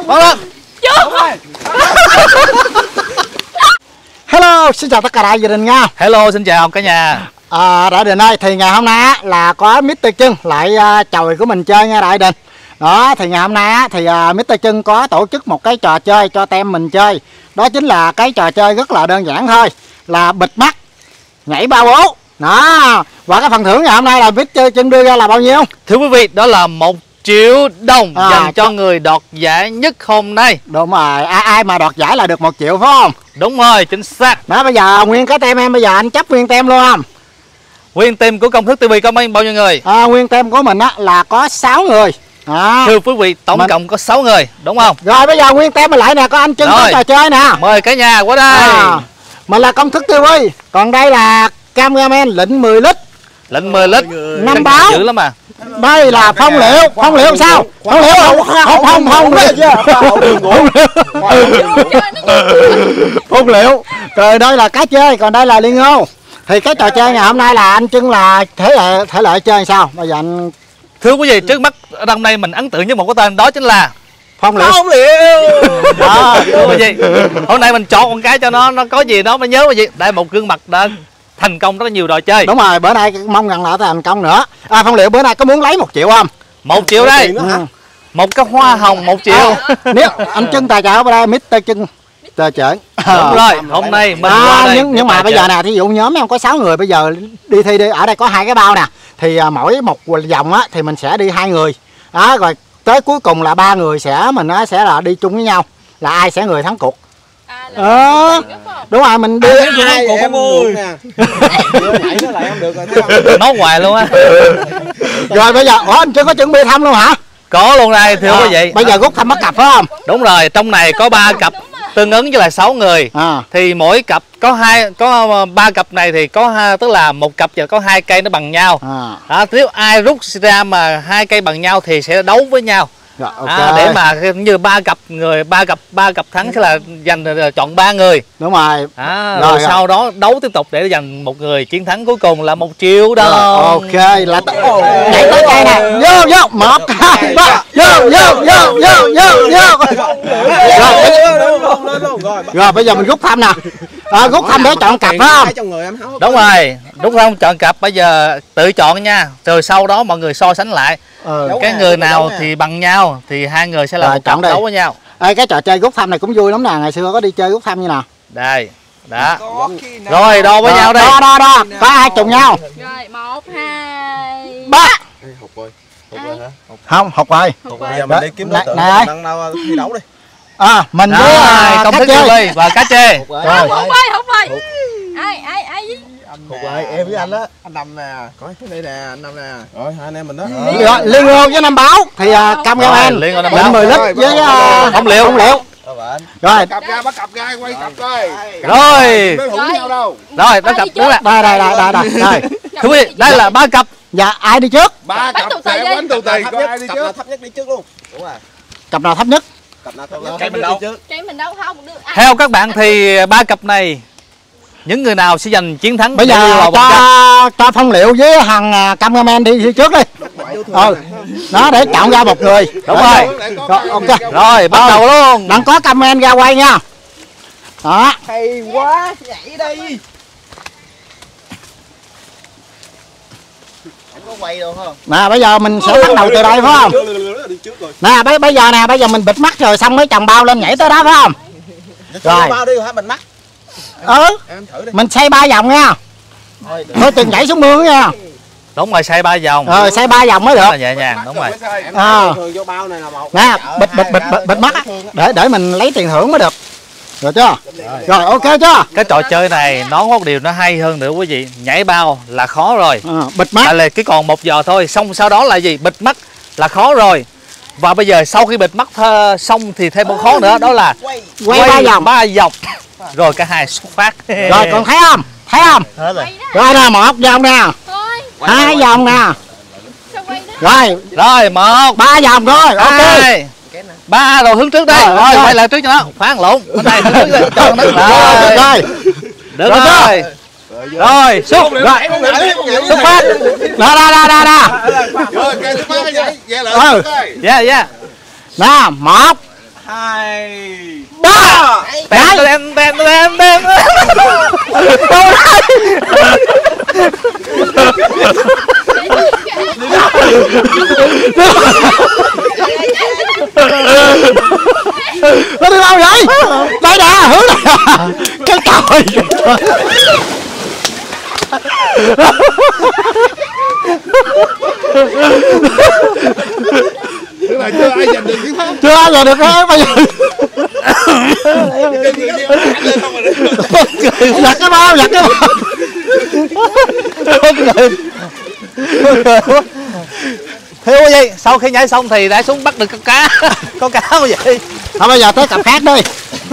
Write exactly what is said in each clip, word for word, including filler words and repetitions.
Bắn lên. Hello, xin chào tất cả đại gia đình nha. Hello, xin chào cả nhà. À, đại đình ơi, thì ngày hôm nay á, là có mít tơ Trưng lại uh, chòi của mình chơi nha đại đình. Đó, thì ngày hôm nay á, thì uh, mít tơ Trưng có tổ chức một cái trò chơi cho tem mình chơi. Đó chính là cái trò chơi rất là đơn giản thôi, là bịt mắt, nhảy ba bố. Đó, và cái phần thưởng ngày hôm nay là mít tơ Trưng đưa ra là bao nhiêu? Thưa quý vị, đó là một triệu đồng à, dành cho người đoạt giải nhất hôm nay. Đúng rồi, ai, ai mà đoạt giải là được một triệu phải không? Đúng rồi, chính xác. Đó, bây giờ nguyên cái tem em bây giờ anh chấp nguyên tem luôn không? Nguyên team của Công Thức ti vi có bao nhiêu người? À, nguyên team của mình á là có sáu người. À, thưa quý vị, tổng mình... cộng có sáu người, đúng không? Rồi bây giờ nguyên team mình lại nè, có anh Trưng có trò chơi nè. Mời cả nhà qua đây. À, mình là Công Thức ti vi, còn đây là cameraman lệnh mười lít. Lệnh mười lít. Năm báo. Dữ lắm à. Đây là Phong Liệu, Phong Liệu sao? Phong Liệu không không không không Phong Liệu. Rồi đây là cá chơi, còn đây là Liên Ngô. Thì cái trò chơi ngày hôm nay là anh Trưng là thể lệ thể lệ chơi sao? Bây giờ anh thưa quý vị, trước mắt ở hôm nay mình ấn tượng với một cái tên, đó chính là Phong Liệu. Phong Liệu. Đó, thưa quý vị, hôm nay mình chọn một cái cho nó nó có gì đó mới nhớ quý vị. Đây một gương mặt đã thành công rất là nhiều trò chơi. Đúng rồi, bữa nay mong rằng là thành công nữa. À, Phong Liệu bữa nay có muốn lấy một triệu không? Một triệu đây. Ừ. Một cái hoa hồng một triệu. À, nếu anh Trưng tài trợ ở đây, mít tơ Trưng tài trợ. Đúng rồi, hôm nay mình à, qua đây nhưng nhưng mà bây giờ nè, thí dụ nhóm em có sáu người, bây giờ đi thi đi, ở đây có hai cái bao nè, thì à, mỗi một vòng á thì mình sẽ đi hai người. Đó, rồi tới cuối cùng là ba người sẽ mình á sẽ là đi chung với nhau, là ai sẽ người thắng cuộc. Ờ, đúng rồi, mình đi hai em ơi nè. Nhảy nó lại không được rồi, thấy không? Nói hoài luôn á. Rồi bây giờ, ủa anh chưa có chuẩn bị thăm luôn hả? Có luôn đây, thưa quý vị. Bây giờ rút thăm bắt cặp phải không? Đúng rồi, trong này có ba cặp tương ứng với là sáu người. À. Thì mỗi cặp có hai có ba cặp này thì có hai, tức là một cặp giờ có hai cây nó bằng nhau. À. Đó, nếu ai rút ra mà hai cây bằng nhau thì sẽ đấu với nhau. Rồi, okay. À, để mà như ba cặp người ba cặp ba cặp thắng sẽ là giành chọn ba người. Đúng rồi. À, rồi, rồi sau đó đấu tiếp tục để giành một người chiến thắng cuối cùng là một triệu đồng. Ok, là nhảy tới cây nè. Vô vô một hai ba vô vô vô vô vô vô. Rồi, rồi bây giờ mình rút thăm nè. À, rút thăm để chọn cặp phải không? Đúng rồi, rút thăm chọn cặp, bây giờ tự chọn nha. Rồi sau đó mọi người so sánh lại. Ừ. Cái người nào thì bằng nhau thì hai người sẽ là một trận đấu với nhau. Ê, cái trò chơi rút thăm này cũng vui lắm nè, ngày xưa có đi chơi rút thăm như nào. Đây, đó. Rồi đo với nhau đây. Đo đo đo, có ai trùng nhau. Rồi, một hai ba. Hụt rồi. Hụt rồi hả? Không, hụt rồi. Hụt rồi. Bây giờ mình đi kiếm đối tượng năng nào thi đấu đi. À, mình với Công Thức ti vi và Cá Chê. Hụt rồi, hụt rồi. Ai ai ai Hụt rồi, em với anh á. Anh Năm nè, coi cái đây nè, anh Năm nè. Rồi hai anh em mình đó. Rồi, Liên Ngô với Năm Báo thì cameraman lệnh mười lít với Phong Liệu. Phong Liệu. Rồi, cặp ra, bắt cặp ra, quay cặp coi. Rồi. Rồi, bắt cặp đúng là. Đây đây đây đây đây. Đây. Thưa quý vị, đây là ba cặp. Dạ, ai đi trước? Ba cặp sẽ quánh tù tì, có ai đi trước? Thấp nhất đi trước luôn. Đúng rồi. Cặp nào thấp nhất? Cặp nào thấp nhất? Cái mình đâu? Cái mình đâu không được. Theo các bạn thì ba cặp này những người nào sẽ giành chiến thắng? Bây giờ cho cho Phong Liệu với thằng cameraman đi, đi trước đi. Ừ. Đó, để chọn ra một người. Đúng rồi. Rồi, ok. Rồi, bắt đầu luôn. Đừng có cameraman ra quay nha. Đó. Hay quá, nhảy đi. Có quay đâu không? Nè, bây giờ mình sẽ bắt đầu từ đây phải không? Nè, bây bây giờ nè, bây giờ mình bịt mắt rồi xong mới chồng bao lên nhảy tới đó phải không? Rồi. Bao đi hả, mình mắt. Ừ, mình xoay ba vòng nha. Thôi đừng nhảy xuống mương nha. Đúng rồi, xoay ba vòng. Ờ, xoay ba vòng mới được. Nhẹ nhàng, đúng rồi. À. Nè, bịt bịt bịt bịt, bịt mắt để để mình lấy tiền thưởng mới được. Rồi chưa? Rồi, ok chưa? Cái trò chơi này nó có một điều nó hay hơn nữa quý vị. Nhảy bao là khó rồi. À, bịt mắt. Là cái còn một giờ thôi, xong sau đó là gì? Bịt mắt là khó rồi. Và bây giờ sau khi bịt mắt xong thì thêm một khó nữa, đó là quay, quay ba vòng. Ba vòng. Rồi cả hai xuất phát. Rồi còn thấy không? Thấy không? Rồi nè, một vòng nè. Hai vòng nè. Rồi, rồi một, ba vòng rồi. Ok. Ba rồi hướng trước đây. Rồi, rồi quay lại trước cho nó. Phán lộn. Bên này hướng trước đây. Cho nó. Rồi. Rồi. Được rồi. Rồi, xuất. Rồi. Xuất phát. Đó đó đó đó đó. Rồi, cây xuất phát vậy. Vậy là. Ừ. Yeah, yeah. Nè, một, hai ba. Đen đen đen đen đen. Nó đi đâu vậy? Đây nè, hướng này. Cái trời. Tức là chưa ai giành được chiến thắng. Chưa ai giành được hết bây giờ. Giật cái bao, giật cái bao. Thiếu cái gì? Sau khi nhảy xong thì đã xuống bắt được con cá. Con cá không vậy? Thôi bây giờ tới cặp khác đi.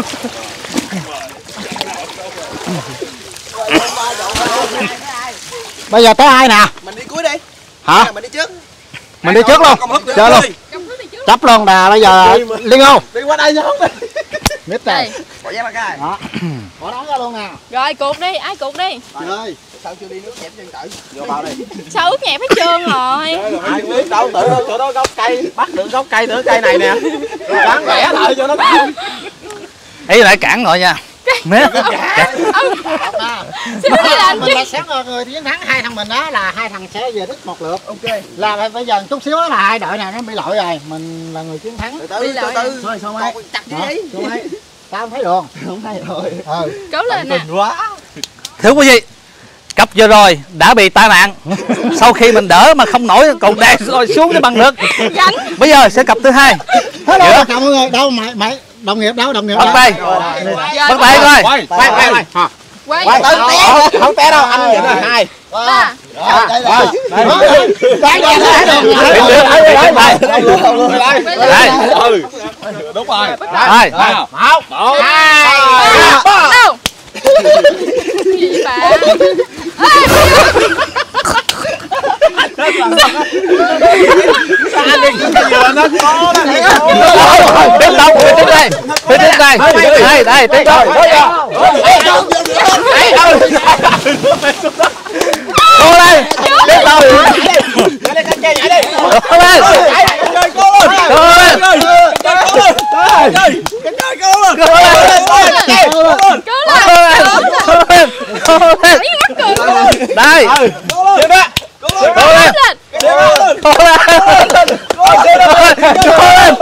Bây giờ tới ai nè? Mình đi cuối đi. Hả? Mình đi trước. Mình đi trước luôn. Chơi luôn. Chấp luôn nè, bây giờ Liên Âu. Đi qua đây không? Mít này. Bỏ dép cái. Đó. Bỏ đón ra luôn nè. Rồi cột đi, ai cột đi. Chơi. Sao chưa đi nước nhẹp chân tự. Vô bao đi. Sao ướt nhẹp hết trơn rồi. Ai biết đâu, tự chỗ đó gốc cây, bắt được gốc cây nữa cây này nè. Đáng rẻ lại cho nó. Ý lại cản rồi nha. Mé. Mình là xét người chiến thắng, hai thằng mình đó là hai thằng sẽ về đích một lượt. Ok. Là bây giờ chút xíu là hai đội này nó bị lỗi rồi, mình là người chiến thắng. Từ từ, từ từ. Thôi sao mày? Chặt chứ gì? Tao không thấy đường. Không thấy rồi. Ừ. Cố lên nè. Quá. Thưa quý vị, cặp vừa rồi đã bị tai nạn. Sau khi mình đỡ mà không nổi còn đè rồi xuống cho bằng được. Bây giờ sẽ cặp thứ hai. Hello chào mọi người. Đâu mày mày đồng nghiệp đâu, đồng nghiệp bắt tay. Bắt tay coi. Quay, quay, quay. Quay. Quay. Té. Không té đâu, anh nhìn là hai. Ba. Đây đây. Đây đây. Ừ. Đúng rồi. Hai. Một. Một. Hai. Ba. Đâu? Gì bà? Anh đi giờ nó có đó. Tiếp đâu? Tiếp đây. Tiếp tiếp đây. Đây, đây, tiếp đâu? Cô lên. Tiếp đâu? Nhảy lên, nhảy đi. Cô lên. Chơi cô luôn. Cô lên. Chơi cô luôn. Chơi. Chơi cô luôn. Cô lên. Cố lên. Cô lên. Cô lên. Đây. Chơi đó. Cô lên. Cô lên. Cô lên.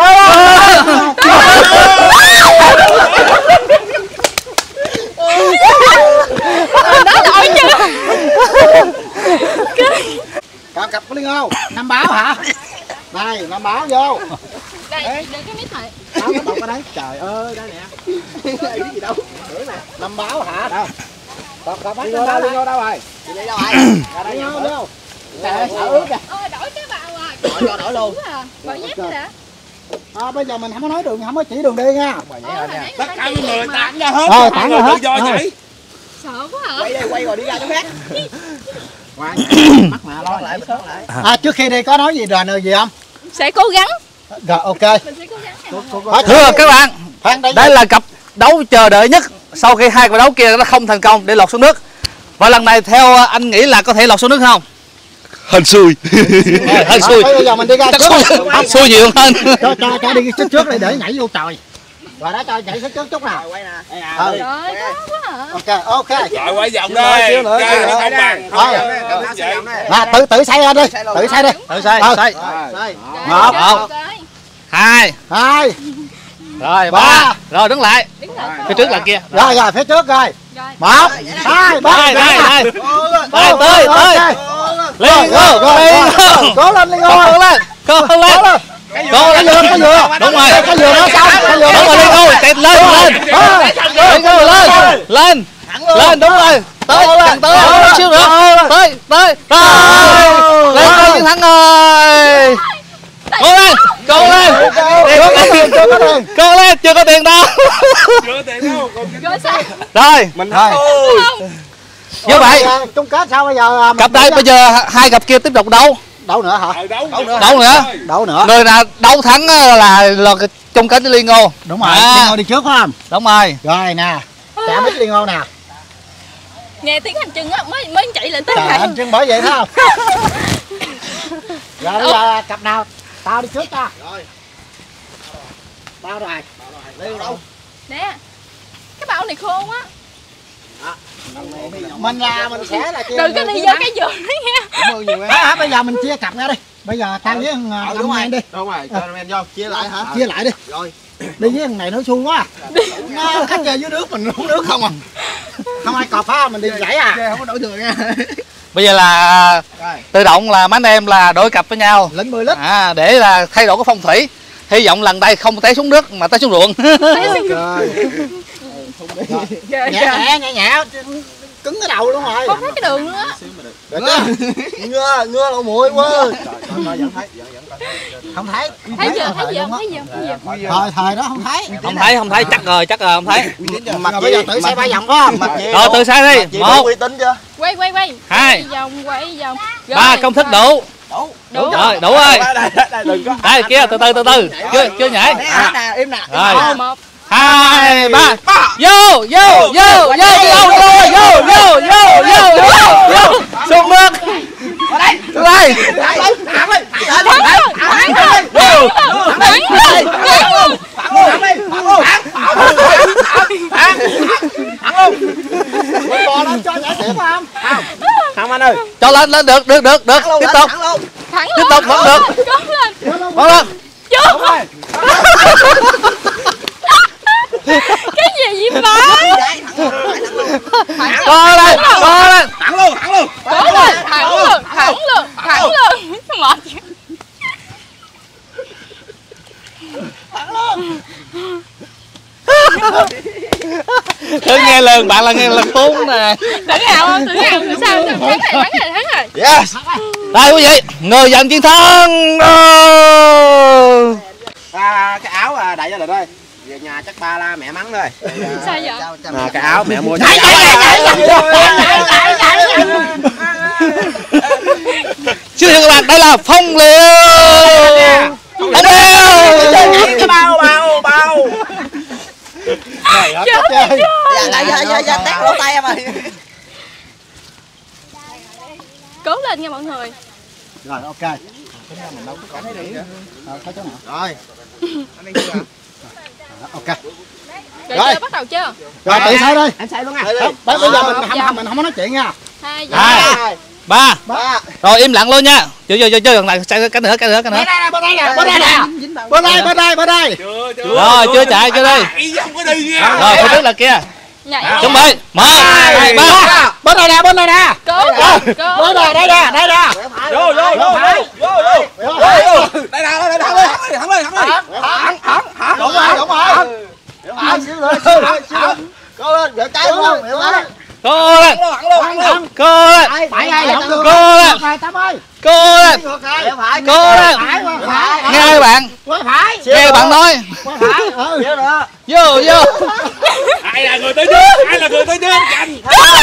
Đó tội chưa? Cặp cặp có Liên Âu. Năm báo hả? Đây, năm báo vô. Đây, để cái mít này. Báo nó đọc ở đấy. Trời ơi, đây nè. Ai biết gì đâu. Năm báo hả? Đâu. Cặp cặp bắt Liên Âu đâu? Liên Âu đâu rồi? Chị đi đâu rồi? Ra đây Liên Âu đâu? Trời sợ ướt kìa. Ôi đổi cái vào à. Đổi cho đổi luôn. Bỏ dép đi đã. À, bây giờ mình không có nói đường, không có chỉ đường đi nha. Tất cả mọi người tản ra hết. Ờ, tản ra hết. Do nhảy. Sợ quá hả? Quay đi, quay rồi đi ra chỗ khác. Mắc mạ lo lại, sớt lại. À, trước khi đi có nói gì rồi gì không? Sẽ cố gắng. Rồi, ok. Mình sẽ cố gắng. Thưa các bạn, Khoan, đây, đây là cặp đấu chờ đợi nhất sau khi hai cặp đấu kia nó không thành công để lọt xuống nước. Và lần này theo anh nghĩ là có thể lọt xuống nước không? Hên xui. Hên xui. Bây giờ mình đi ra trước. Xui nhiều hơn. Cho cho cho đi trước trước đi để nhảy vô trời. Rồi đó cho nhảy xuống trước chút nào. Quay nè. Ừ. Trời khó quá hả? Ok, ok. Rồi quay vòng đây. Chơi nó không bằng. À, tự tự xây ra đi. Tự xây đi. Tự xây, Ừ. xây. Một, Một. Hai. hai, Rồi, ba. ba. Rồi đứng lại. Đứng lại. Phía trước là kia. rồi rồi phía trước rồi. Rồi. Một, hai, ba. Đây, đây, đây. Tới tới, tới. Liên Âu, Liên Âu. Cố lên Liên Âu. Cố lên, cố lên. Cố Cái lên. dừa, cái dừa. Đúng rồi. Cái dừa nó xong. Cái dừa Đúng rồi, Liên Âu, chạy lên, lên. Liên Âu, lên. Lên. Lên, đúng rồi. Tới, càng tới, chút xíu nữa. Tới, tới. Rồi. Liên Âu chiến thắng rồi. Cố lên, cố lên. Chưa có tiền, chưa có tiền. Cố lên, chưa có tiền đâu. Chưa tiền đâu. Rồi sao? Rồi, Mình Rồi. như vậy Chung kết sao bây giờ? cặp đây bây giờ hai cặp kia tiếp tục đấu. Đấu nữa hả? Đấu nữa. Đấu nữa. Đấu nữa. Người nào đấu thắng á là là cái chung kết với Liên Âu. Đúng rồi, À. Liên Âu đi trước phải không? Đúng rồi. Rồi nè. Chạm với Liên Âu nè. Nghe tiếng hành chừng á mới mới chạy lên tới Trời này. anh chân bởi vậy thấy không? Rồi bây giờ cặp nào? Tao đi trước ta. Bao rồi. Leo đâu? Nè. Cái bao này khô quá. Mình là mình sẽ là chia. Đừng có đi vô cái giường đấy nha. Cảm ơn nhiều em. Hả, bây giờ mình chia cặp ra đi. Bây giờ tao với thằng Năm Men đi. Đúng rồi, cho em vô chia lại hả? Chia lại đi. Rồi. Đi với thằng này nó xui quá. Nó khách chơi dưới nước mình uống nước không à. Không ai cọp á, mình đi gãy à. Không có đổi thừa nha. Bây giờ là tự động là mấy anh em là đổi cặp với nhau. Lĩnh mười lít. À, để là thay đổi cái phong thủy. Hy vọng lần đây không té xuống nước mà té xuống ruộng. Rồi. Nhẹ nhẹ nhẹ nhẹ cứng cái đầu luôn rồi. Không thấy cái đường nữa á. Ngưa, ngưa lỗ mũi quá. Không thấy. Thấy giờ, thấy giờ, thấy giờ, thấy giờ. Thời thời đó không thấy. Không thấy, không thấy, chắc rồi, chắc rồi, không thấy. Mà bây giờ tự xe ba vòng có không? Rồi tự xe đi. Một, uy tín chưa? Quay quay quay. hai, Quay vòng, quay vòng. ba, công thức đủ. Đủ. Rồi, đủ rồi. Đừng có. Đây kia, từ từ từ từ. Chưa chưa nhảy. Nè, im nè. Rồi. Một. Hai, ba. Vô, vô, vô, vô, vô, vô, vô, vô, vô, vô, vô, vô. Xuống nước. Xuống đây. Bò lên cho nhảy tiếp không? Không anh ơi. Cho lên lên được được được được. Tiếp tục. Thẳng Tiếp tục vẫn được. Cố lên. Cố lên. Chưa. Cái gì vậy bà? Co lên, co lên. Thẳng luôn, thẳng luôn. Cố lên, thẳng luôn, thẳng luôn, thẳng luôn. Mệt. Thử nghe lời bạn là nghe là khốn nè. Tự hào không? Tự hào tự sao? Thắng này, thắng này, thắng này. Yes. Đây quý vị, người giành chiến thắng. À, cái áo à, đại gia đình ơi. Về nhà chắc ba la mẹ mắng thôi. Sao vậy? À, cái áo mẹ mua. Nhảy nhảy nhảy nhảy nhảy. Xin thưa các bạn, đây là Phong Liêu. Phong Liêu. Cái bao bao bao. Chết rồi. Dạ dạ dạ dạ tét lỗ tay em ơi. Cố lên nha mọi người. Rồi ok. Mình đâu có thấy được. Thấy chỗ nào? Rồi. Ok. Rồi chưa, bắt đầu chưa? Rồi tự sai đi. Em sai luôn nha. Bây giờ mình không mình không có nói chuyện nha. Hai, Hai, ba. Rồi im lặng luôn nha. Chưa chưa chưa chưa lần này chạy cái nữa cái nữa cái nữa. Bên đây nè, bên đây nè. Bên đây bên đây bên đây. Rồi chưa chạy chưa đi. Không có đi nha. Rồi phía trước là kia. nhảy. Chuẩn bị. Một, hai, ba. Bên đây nè, bên đây nè. Cố cố. Bên đây đây nè, đây nè. Vô vô vô vô vô. Đây nào, đây thẳng lên, thẳng lên, thẳng lên. Thẳng thẳng thẳng. Đúng rồi, đúng rồi. Thẳng xíu nữa, xíu nữa, xíu nữa. Cố lên, gỡ trái luôn, hiểu không? Cô lên. Thẳng luôn. Cô lên. Phải ai không được. Cô lên. Phải Tám ơi. Cô lên. Phải. Cô lên. Phải. Nghe bạn. Quay phải. Nghe bạn nói. Quay phải. Ừ. Vô vô. Ai là người tới trước? Ai là người tới trước? Nhanh.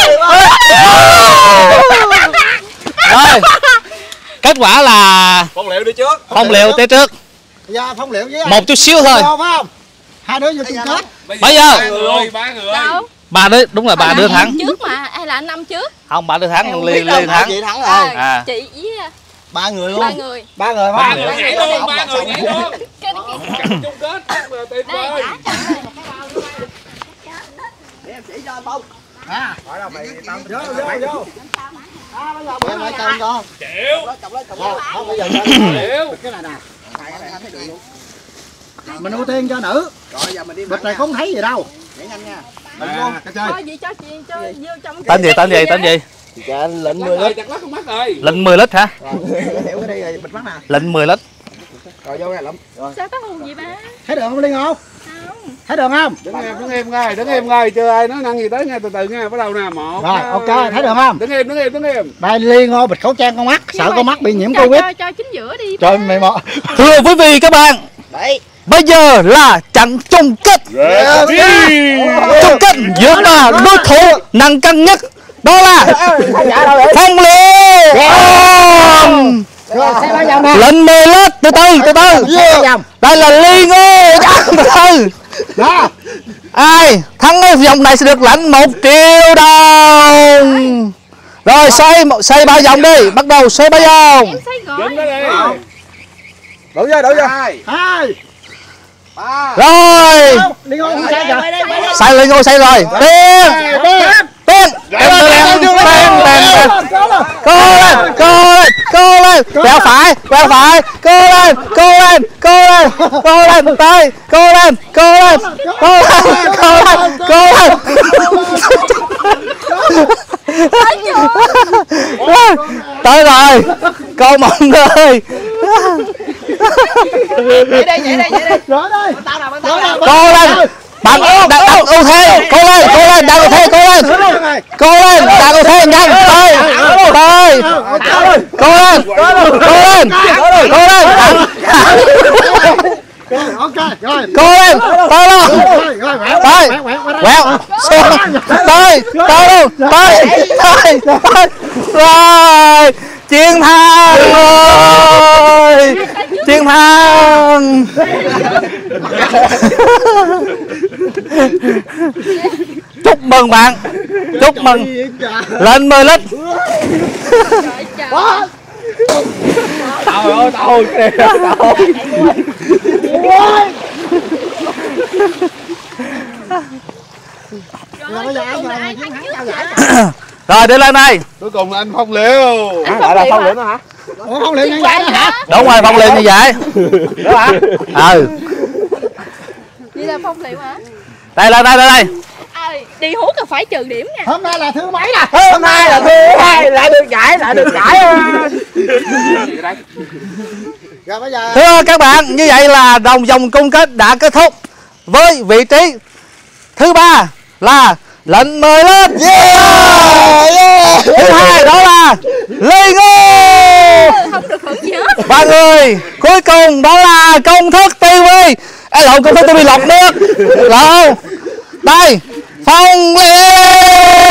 Rồi. Kết quả là Phong Liêu đi trước. Phong Liêu tới trước. Giờ Phong Liêu với Một chút xíu thôi. phải không? Hai đứa vô chung kết. Bây giờ. Ba người, ba người. Đâu? Bà đứa đúng là bà đưa thắng. Trước mà hay là anh năm trước? Không, bà đưa thắng, Ly Ly thắng. Chị thắng À, rồi. À. chị với Ba người ba luôn. người. Ba người Ba không? người nhảy luôn, ba người nhảy luôn. Cái Trận chung kết chắc là tuyệt đây vời. đã chọn rồi. Em chỉ cho Phong. À. Hỏi đâu mày tao Vô vô vô. À bây giờ em nói cho anh con. Chịu. Chọc lấy chọc Không, không, bây giờ Chịu. cái này nè. Phải cái này anh thấy được luôn. Mình ưu tiên cho nữ. Rồi giờ mình đi. Bịch này không thấy gì đâu. Nhảy nhanh nha. À, cái chơi. Thôi vậy cho chị cho vô trong Tên gì, tên gì, tên gì? Dạ lệnh mười lít. Chặt lắc con mắt rồi. Lệnh mười lít hả? Hiểu cái đây rồi bịch mắt nè. Lệnh mười lít. Rồi vô nè lắm. Rồi. sao có hùng gì ba? Thấy đường không Liên không? Không. Thấy đường không? Đứng em, đứng em ngay, đứng em ngay, chưa ai nói năng gì tới nghe từ từ nghe, bắt đầu nè, một. Rồi, ok, thấy đường không? Đứng em, đứng em, đứng em. Đây Liên ngô bịch khẩu trang con mắt, sợ con mắt bị nhiễm cho, Covid. cho, cho chính giữa đi. Trời mày mọ. Thưa quý vị các bạn, Đấy. bây giờ là trận chung kết. Chung kết giữa ba đối thủ nặng cân nhất. Đó là Phong Liêu. Rồi, xe ba vòng nè. Lệnh mười lít, từ từ, từ từ. Xe ba vòng. Đây là Liên ơi. Từ từ. Đó. Ai thắng cái vòng này sẽ được lãnh một triệu đồng. Rồi xoay xoay ba vòng đi, bắt đầu xoay ba vòng. Em xoay gọi. Đứng đó đi. Đổi vô, đổi vô. Hai. Hai. Rồi sai lên ngôi sai rồi tiên tiên tiên cô lên cô lên cô lên quẹo phải quẹo phải cô lên cô lên cô lên cô lên tay cô lên cô lên cô lên cô lên cô lên tới rồi cô Mận ơi Vậy đây, vậy đây, vậy đây. Rồi đây. Tao nào, tao nào. Cô lên bạn đặt đặt ưu thế cô lên cô lên đặt ưu thế cô lên cô lên đặt ưu thế nhanh tới tới cô lên cô lên cô lên Ok rồi. cô lên tới luôn tới quẹo tới tới luôn tới tới tới rồi chiến thắng rồi chiến thắng chúc mừng bạn chúc mừng lên mười lít Trời ơi, tao kìa, tao. rồi đi lên đây Cuối cùng là anh Phong Liễu. Lại là Phong Liễu nữa hả? Ủa không liền như vậy đó hả? đúng rồi Phong Liễu như vậy Đúng hả? ừ Vậy là Phong Liễu hả? đây lên đây lên đây À, đi hút là phải trừ điểm nha. Hôm nay là thứ mấy nè? Hôm nay là thứ hai, lại được giải, lại được giải. Rồi bây giờ thưa các bạn như vậy là đồng vòng chung kết đã kết thúc với vị trí thứ ba là lệnh mười lít yeah, yeah. Thứ hai đó là Lê Ngô Không được hưởng gì hết. và người cuối cùng đó là Công Thức ti vi. Ê lộn, Công Thức ti vi lọc nước lộn đây Phong Liễu.